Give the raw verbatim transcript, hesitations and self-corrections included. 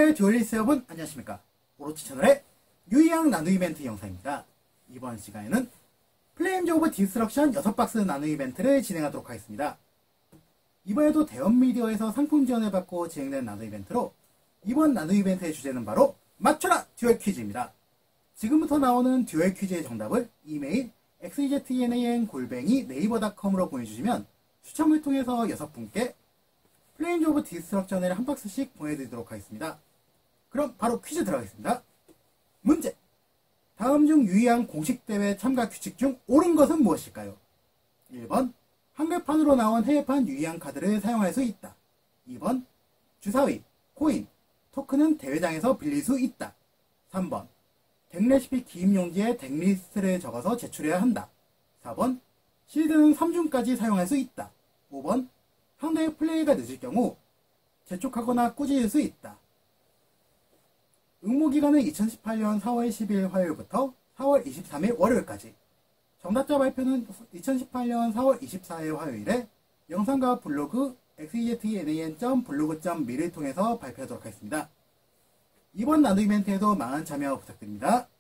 네, 듀얼리스트 여러분 안녕하십니까. 오로치 채널의 유의양 나누 이벤트 영상입니다. 이번 시간에는 플레임즈 오브 디스트럭션 여섯 박스 나누 이벤트를 진행하도록 하겠습니다. 이번에도 대형 미디어에서 상품 지원을 받고 진행된 나누 이벤트로 이번 나누 이벤트의 주제는 바로 맞춰라 듀얼 퀴즈입니다. 지금부터 나오는 듀얼 퀴즈의 정답을 이메일 엑스이제트이엔에이엔 골뱅이 네이버 닷컴으로 보내주시면 추첨을 통해서 여섯 분께 플레임즈 오브 디스트럭션을 한 박스씩 보내드리도록 하겠습니다. 그럼 바로 퀴즈 들어가겠습니다. 문제! 다음 중 유의한 공식대회 참가 규칙 중 옳은 것은 무엇일까요? 일 번 한글판으로 나온 해외판 유의한 카드를 사용할 수 있다. 이 번 주사위, 코인, 토큰은 대회장에서 빌릴 수 있다. 삼 번 덱 레시피 기입 용지에 덱 리스트를 적어서 제출해야 한다. 사 번 실드는 삼 중까지 사용할 수 있다. 오 번 상대의 플레이가 늦을 경우 재촉하거나 꾸짖을 수 있다. 응모기간은 이천십팔 년 사월 십일 화요일부터 사월 이십삼일 월요일까지. 정답자 발표는 이천십팔 년 사월 이십사일 화요일에 영상과 블로그 엑스이제트이엔에이엔 점 블로그 점 미를 통해서 발표하도록 하겠습니다. 이번 나누 이벤트에도 많은 참여 부탁드립니다.